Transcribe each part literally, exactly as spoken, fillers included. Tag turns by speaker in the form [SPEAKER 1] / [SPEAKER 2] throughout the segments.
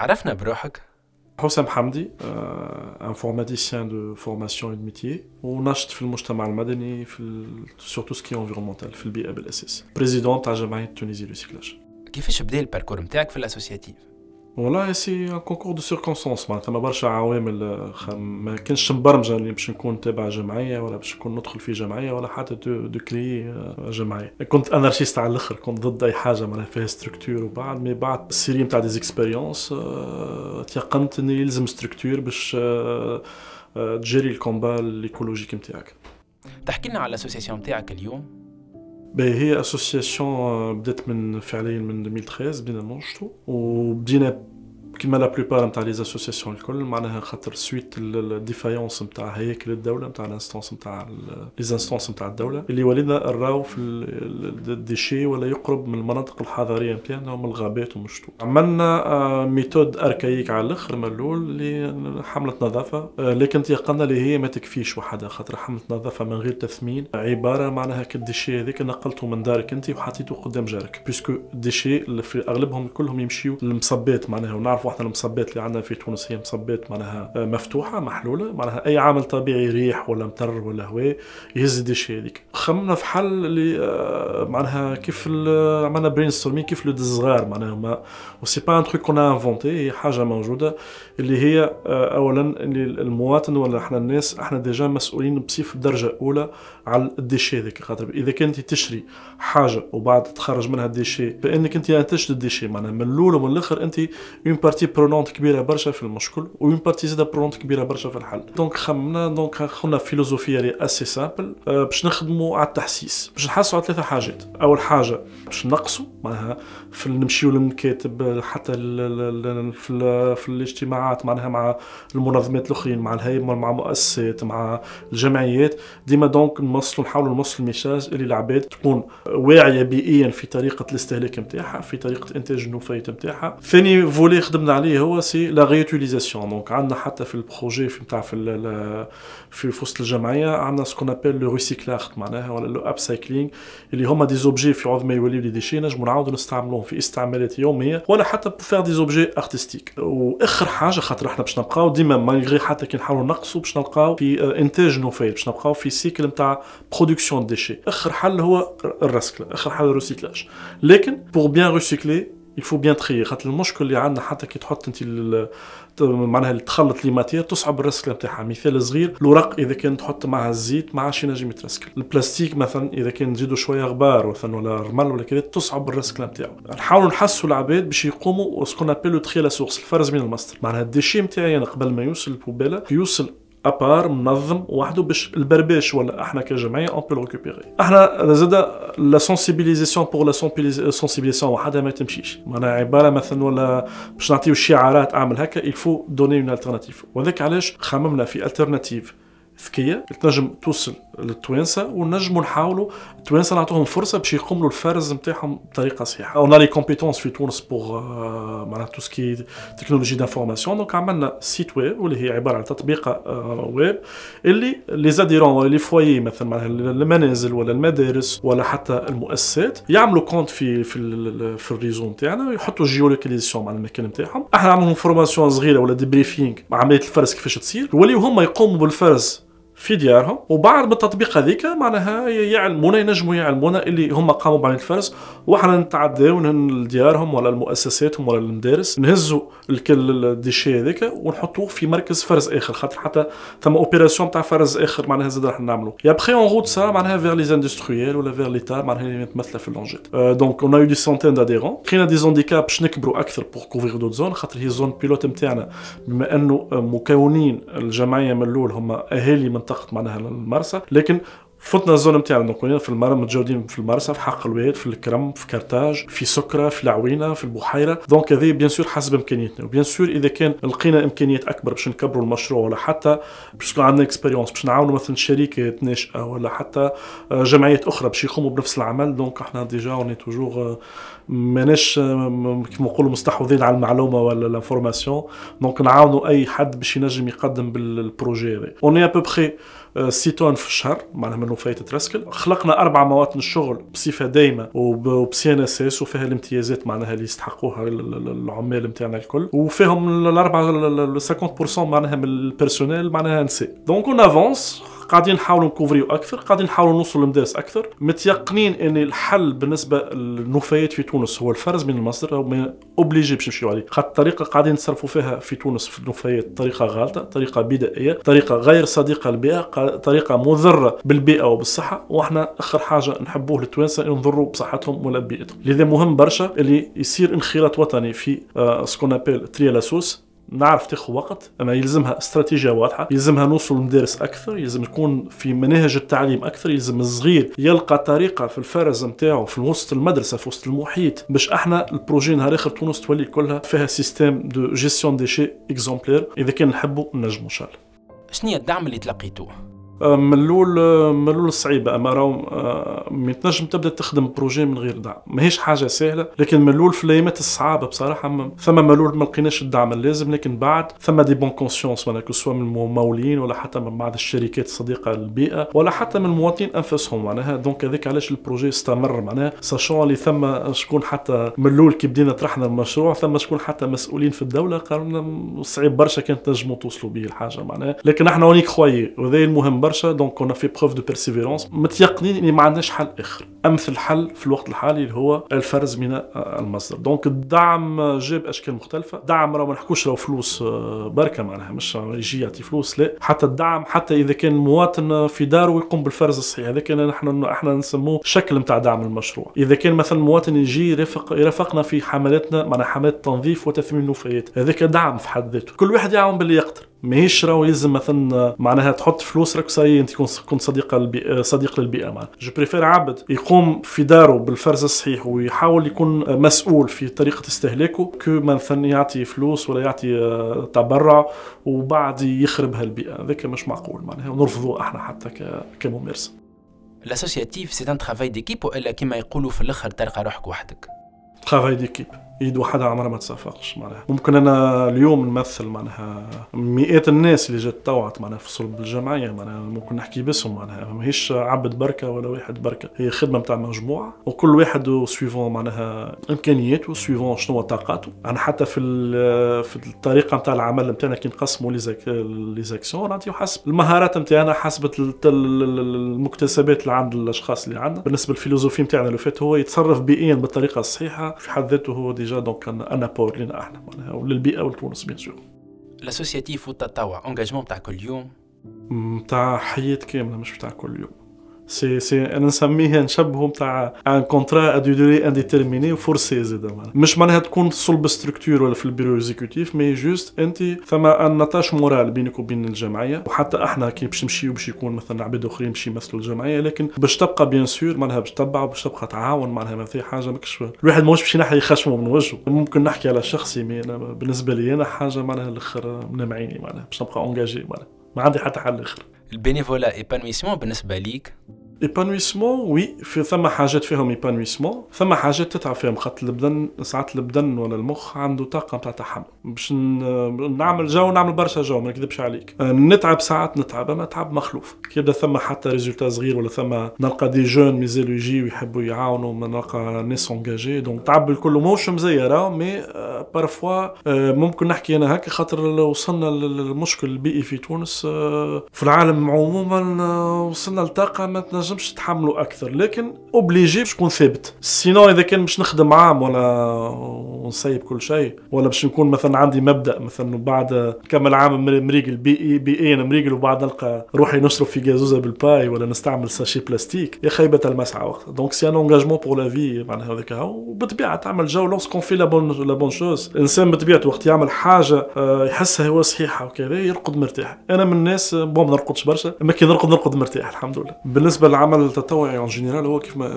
[SPEAKER 1] عرفنا بروحك؟
[SPEAKER 2] حسام حمدي انفورماتيسيان دو فورماسيون اون ميتيي ونشط في المجتمع المدني في سور تو سكي انفيرونمونتال في البيئه بالاساس بريزيدون تاع جمعيه تونيزي ريسيكلاج.
[SPEAKER 1] كيفاش بدا الباركور نتاعك في الاسوسياتيف؟
[SPEAKER 2] والله سي ان كونكور دو سيركونسونس معناتها ما برشا عوامل ما كانش مبرمجه اللي باش نكون تابع جمعيه ولا باش نكون ندخل في جمعيه ولا حتى دو, دو كلي جمعيه. كنت انارشيست على الاخر، كنت ضد اي حاجه معناها فيها ستركتور، وبعد مي بعد السيري نتاع دي زيكسبيريونس تيقنت اني يلزم ستركتور باش تجري الكومبا الايكولوجيك نتاعك.
[SPEAKER 1] تحكي لنا على الاسوسياسيون نتاعك اليوم.
[SPEAKER 2] باهي هي اسوسياسيون بدات من فعليا من ألفين وثلاثة بدينا ننشطو، وبدينا كيما لا بلوبار نتاع لي زاسوسياسيون الكل معناها خاطر سويت الديفايونس نتاع هياكل الدوله نتاع الانستونس نتاع لي زانستونس نتاع الدوله اللي ولينا نراو في الديشي ولا يقرب من المناطق الحضريه نتاعنا ومن الغابات ومن الشطوط. عملنا ميثود اركايك على الاخر من الاول اللي حمله نظافه، لكن تيقنا اللي هي ما تكفيش وحدها، خاطر حمله نظافه من غير تثمين عباره معناها كالديشي هذاك نقلته من دارك انت وحطيته قدام جارك، بيسكو الديشي اللي في اغلبهم كلهم يمشيو للمصبات معناها. ونعرف واحنا المصبات اللي عندنا في تونس هي مصبات معناها مفتوحه محلوله، معناها اي عامل طبيعي ريح ولا مطر ولا هواء يهز الديشي هذيك. خممنا في حل اللي معناها كيف عملنا برين ستورمين كيف لو صغار معناها ما وسي با ان تروك كون انفونتي، هي حاجه موجوده اللي هي اولا اللي المواطن ولا احنا الناس احنا ديجا مسؤولين بصفه درجه اولى على الديشي هذيك. خاطر اذا كنتي تشري حاجه وبعد تخرج منها الديشي فانك انت انتجت الديشي معناها من الاول ومن الاخر انت اون بارتي برونونت كبيره برشا في المشكل وين بارتي زاده برونونت كبيره برشا في الحل. دونك خممنا دونك خدنا فيلوزوفيا لي اسي سامبل باش نخدموا على التحسيس، باش نحسوا على ثلاثه حاجات. اول حاجه باش نقصوا معناها في نمشيو للمكاتب حتى في في الاجتماعات معناها مع المنظمات الاخرين مع الهيئه مع المؤسسات مع الجمعيات ديما دونك نوصلوا نحاولوا نوصلوا الميساج اللي العباد تكون واعيه بيئيا في طريقه الاستهلاك نتاعها في طريقه انتاج النفايات نتاعها. ثاني فولي خدمنا عليه هو سي لا ريوتيليزاسيون. دونك عندنا حتى في البروجي في نتاع في في وسط الجمعيه عندنا سكون ابل لو ريسيكلاج معناها ولا لو اب سايكلينغ اللي هما دي زوبجي في عوض ما يوليو لي ديشي نجموا نعاودوا نستعملوهم في استعمالات يوميه ولا حتى بو فير دي زوبجي ارتستيك. واخر حاجه خاطر احنا باش نبقاو ديما مالغري حتى كي نحاولوا نقصوا باش نلقاو في انتاج نفايات باش نبقاو في سيكل نتاع برودكسيون ديشي. اخر حل هو الرسكل، اخر حل الريسيكلاج. لكن بور بيان ريسيكلي il faut bien trier. خاطر المشكل اللي عندنا حتى كي تحط انت معناها اللي تخلط لي ماتير تصعب الرسكله نتاعها. مثال صغير الورق اذا كان تحط معها الزيت ما عادش ينجم يترسكل. البلاستيك مثلا اذا كان نزيدوا شويه غبار مثلا ولا رمل ولا كذا تصعب الرسكله نتاعو. نحاولوا نحسوا العباد باش يقوموا سكون ابيلو تري لا سورس الفرز من المصدر. معناها الديشي نتاعي انا قبل ما يوصل البوبيله يوصل ابار منظم وحده باش البرباش ولا احنا كجمعيه اون بو ريكوبيري. احنا زاد لا سونسيبيليزاسيون بور لا سونسيبيليزاسيون وحدها ما تمشيش. معناها عباره مثلا ولا باش نعطيو شعارات اعمل هكا الفو دوني اون التيرناتيف. وذاك علاش خممنا في التيرناتيف ذكيه تنجم توصل للتوانسه ونجموا نحاولوا التوانسه نعطوهم فرصه باش يقوموا الفرز نتاعهم بطريقه صحيحه. اون لي كومبيتونس في تونس بوغ معناتها تو سكي تكنولوجي دانفورماسيون. دونك عملنا سيت ويب واللي هي عباره عن تطبيق ويب اللي لي زاديرون ولا لي فوايي مثلا معناها المنازل ولا المدارس ولا حتى المؤسسات يعملوا كونت في في في الريزو نتاعنا ويحطوا جيولوكاليزاسيون مع المكان نتاعهم. احنا نعملوا فورماسيون صغيره ولا دي بريفينغ مع عمليه الفرز كيفاش تصير يوليو هما يقوموا بالفرز في ديارهم. وبعد بالتطبيق هذيك معناها يعلمونا ينجموا يعلمونا اللي هم قاموا بعمل الفرز وحنا نتعداو لديارهم ولا لمؤسساتهم ولا للمدارس نهزوا الكل الديشي هذاك ونحطوه في مركز فرز اخر. خاطر حتى ثم اوبيراسيون تاع فرز اخر معناها زاد راح نعملوا يا بخي اون روت سا معناها فير لي اندستريال ولا فير ليتا معناها اللي متمثله في اللونجيت. دونك اون ايو دي سونتين داديرون خلينا دي زونديكاب باش نكبروا اكثر بور كوفير دوت زون. خاطر هي زون بيلوت نتاعنا بما انه مكونين الجمعيه من الاول هم اهالي منطقه معناها المرسى، لكن فتنا الزون نتاعنا دونك في المرة متجاودين في المرسى في حق الواد في الكرم في كرتاج في سكرة في العوينة في البحيرة. دونك هذه بيان سور حسب امكانياتنا وبيان سور اذا كان لقينا امكانيات اكبر باش نكبروا المشروع ولا حتى باش يكون عندنا اكسبيريونس باش نعاونوا مثلا شركات ناشئه ولا حتى جمعيات اخرى باش يقوموا بنفس العمل. دونك احنا ديجا اوني توجور ماناش كيما نقولوا مستحوذين على المعلومه ولا لانفورماسيون. دونك نعاونوا اي حد باش ينجم يقدم بالبروجي هذا. اوني ا بو بري ستة طن في الشهر معناها من نفاية ترسكل. خلقنا أربع مواطن الشغل بصفة دايمة وبسي ان اس اس وفيها الامتيازات معناها اللي يستحقوها العمال نتاعنا الكل، وفيهم الأربعة خمسين بالمئة معناها من البيرسونيل معناها نساء. دونك اون افونس، قاعدين نحاولوا نكوفريو اكثر، قاعدين نحاولوا نوصلوا للمدارس اكثر، متيقنين ان الحل بالنسبه للنفايات في تونس هو الفرز من المصدر، او اوبليجي باش نمشيو عليه، خاطر الطريقه قاعدين نتصرفوا فيها في تونس في النفايات طريقه غلطه، طريقه بدائيه، طريقه غير صديقه للبيئه، طريقه مضره بالبيئه وبالصحه، واحنا اخر حاجه نحبوه للتوانسه نضروا بصحتهم ولا ببيئتهم. لذا مهم برشا اللي يصير انخراط وطني في سكون ابيل تري لا سوس. نعرف تاخذ وقت، اما يلزمها استراتيجيه واضحه، يلزمها نوصل للمدارس اكثر، يلزم يكون في مناهج التعليم اكثر، يلزم الصغير يلقى طريقه في الفرز نتاعو في وسط المدرسه في وسط المحيط، باش احنا البروجي نهار اخر تونس تولي كلها فيها سيستيم دو جيستيون ديشي اكزومبلير. اذا كان نحبوا نجموا ان شاء الله.
[SPEAKER 1] شنو هي الدعم اللي تلقيتوه؟
[SPEAKER 2] من الاول من الاول صعيبه، اما راهو ما تنجم تبدا تخدم بروجي من غير دعم، ماهيش حاجه سهله، لكن من الاول في الايامات الصعابه بصراحه ثم من الاول ما لقيناش الدعم اللازم، لكن بعد ثم دي بون كونسيونس معناها سواء من الممولين ولا حتى من بعض الشركات الصديقه للبيئه ولا حتى من المواطنين انفسهم معناها. دونك هذاك علاش البروجي استمر معناها، ساشون اللي ثم شكون حتى من الاول كي بدينا طرحنا المشروع ثم شكون حتى مسؤولين في الدوله قالوا لنا صعيب برشا كان تنجموا توصلوا به الحاجه معناها، لكن احنا ونيك خويي وهذا المهم برشا. دونك on a fait preuve de persévérance، متيقنين ان ما عندناش حل اخر، امثل حل في الوقت الحالي اللي هو الفرز من المصدر. دونك الدعم جاب اشكال مختلفه، دعم راه ما نحكوش راه فلوس بركه معناها، مش يجي يعطي فلوس، لا، حتى الدعم حتى اذا كان مواطن في داره ويقوم بالفرز الصحيح، هذا كان احنا احنا نسموه شكل نتاع دعم المشروع. اذا كان مثلا مواطن يجي يرافق يرافقنا في حملاتنا معناها حملات تنظيف وتثمين النفايات، هذاك دعم في حد ذاته، كل واحد يعاون باللي يقدر، ماهيش راهو يلزم مثلا معناها تحط فلوس راك صاي انت كنت صديق للبيئه صديق للبيئه معناها. جو بريفير عبد يقوم في داره بالفرز الصحيح ويحاول يكون مسؤول في طريقه استهلاكه، كو مثلا يعطي فلوس ولا يعطي تبرع وبعد يخربها البيئه، هذاك مش معقول معناها، ونرفضوه احنا حتى كممارسه.
[SPEAKER 1] لاسوسياتيف سي ان ترافاي ديكيب ولا كما يقولوا في الاخر تلقى روحك وحدك؟
[SPEAKER 2] ترافاي ديكيب، يد وحدها عمرها ما تصفقش معناها. ممكن انا اليوم نمثل معناها مئات الناس اللي جات طوعت معناها في صلب الجمعيه معناها، ممكن نحكي باسم معناها، ماهيش عبد بركه ولا واحد بركه، هي خدمه نتاع مجموعه وكل واحد سويفون معناها امكانياته سويفون شنو طاقاته. انا حتى في في الطريقه نتاع العمل نتاعنا كي نقسموا لي زاكسيون نعطيو حسب المهارات نتاعنا، حسب المكتسبات اللي عند الاشخاص اللي عندنا. بالنسبه للفيلوزوفي نتاعنا لو فات هو يتصرف بيئيا بالطريقه الصحيحه في حد ذاته، هو ديجا دونك انا بور لنا احنا معناها وللبيئه ولتونس بيان سور.
[SPEAKER 1] الاسوسياتيف والتطوع انجاجمون تاع كل يوم؟
[SPEAKER 2] نتاع حياه كامله مش بتاع كل يوم. سي سي انا نسميها نشبههم تاع ان كونترا ا دو دوري انديتيرميني وفورسي زاد معناها، مش معناها تكون صلب ستركتور ولا في البيرو اكزيكوتيف، مي جوست انت ثم ان نطاش مورال بينك وبين الجمعيه، وحتى احنا كي باش نمشيو باش يكون مثلا عباد اخرين باش يمثلوا الجمعيه، لكن باش تبقى بيان سور معناها باش تتبع وباش تبقى تعاون معناها، ما في حاجه ماكش الواحد ماهوش باش ينحي خشمه من وجهه. ممكن نحكي على شخصي، مي انا بالنسبه لي انا حاجه معناها الاخر من معيني معناها باش نبقى اونجاجي معناها، ما عندي حتى حل اخر.
[SPEAKER 1] البينيفولا ايبانويسمون بالنسبه ليك؟
[SPEAKER 2] ايبانويسمون وي، في ثم حاجات فيهم ايبانويسمون، ثم حاجات تتعب فيهم، خاطر البدن ساعات البدن ولا المخ عنده طاقه نتاع تحمل، باش نعمل جو نعمل برشا جو ما نكذبش عليك، نتعب ساعات نتعب، اما تعب مخلوف. كي يبدا ثم حتى ريزولتا صغير ولا ثم نلقى دي جون مازالوا يجيو يحبوا يعاونوا، ما نلقى ناس انجاجي، دونك تعب الكل ماهوش مزيره، مي بارفوا ممكن نحكي انا هكا، خاطر وصلنا للمشكل البيئي في تونس في العالم عموما، وصلنا لطاقه ما تنجمش تحملوا اكثر، لكن اوبليجي باش نكون ثابت. سينو اذا كان باش نخدم عام ولا ونسيب كل شيء، ولا باش نكون مثلا عندي مبدا مثلا بعد كمل عام مريقل بيئي بيئيا مريقل وبعد نلقى روحي نشرب في جازوزه بالباي ولا نستعمل ساشي بلاستيك، يا خيبه المسعى وقت. دونك سي ان انجاجمون بور لا في معناها هذاك هو، وبالطبيعه تعمل جو لوسكون في لا بون لا بون شوز. الانسان بطبيعته وقت يعمل حاجه يحسها هو صحيحه وكذا يرقد مرتاح. انا من الناس بون ما نرقدش برشا، اما كي نرقد نرقد مرتاح الحمد لله. بالنسبه للعمل التطوعي اون جينيرال، هو كيف ما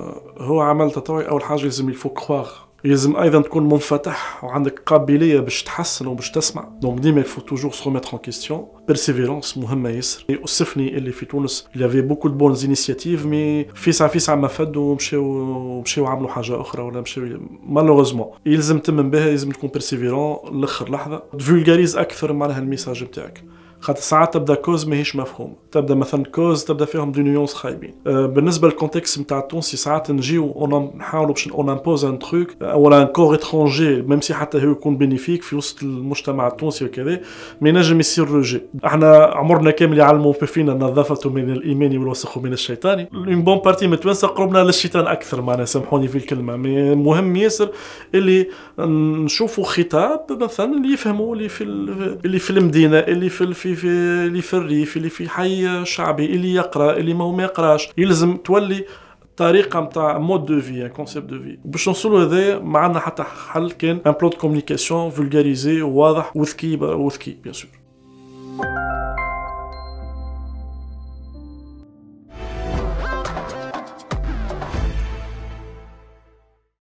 [SPEAKER 2] هو عمل تطوعي، اول حاجه لازم يفو كخواغ، يلزم ايضا تكون منفتح وعندك قابليه باش تحسن وباش تسمع. دونك ديما يفو توجور سو ميتر ان كيستيون. بيرسيفيرونس مهمه ياسر. يؤسفني اللي في تونس اللي افي بوكو دو بونز انيسياتيف، مي في ساعه في ساعه ما فدوا ومشاو مشاو عملوا حاجه اخرى ولا مشاو مالوغوزمون. يلزم تمن بها، يلزم تكون بيرسيفيرون لاخر لحظه، تفولغاريز اكثر معناها الميساج نتاعك، خاطر ساعات تبدا كوز ماهيش مفهومه، تبدا مثلا كوز تبدا فيهم دي نيونس خايبين. أه بالنسبه للكونتكست نتاع التونسي ساعات نجيو نحاولوا باش اون امبوز ان تروك ولا ان كور اترونجي ميم سي حتى هو يكون بينيفيك في وسط المجتمع التونسي وكذا، ما ينجم يصير روجي. احنا عمرنا كامل يعلموا فينا النظافه من الايمان والوسخ من الشيطان، اون بون بارتي متوانسه قربنا للشيطان اكثر، معناها سامحوني في الكلمه، مي مهم ياسر اللي نشوفوا خطاب مثلا اللي يفهموا اللي في اللي في المدينه، اللي في في, في اللي في الريف، اللي في حي شعبي، اللي يقرا، اللي ما هو ما يقراش، يلزم تولي طريقه نتاع مود دو في، كونسيبت دو في. باش نوصلوا هذا ما عندنا حتى حل كان ان بلان دو كومونيكاسيون فولغاريزي وواضح وذكي وذكي بيان سور.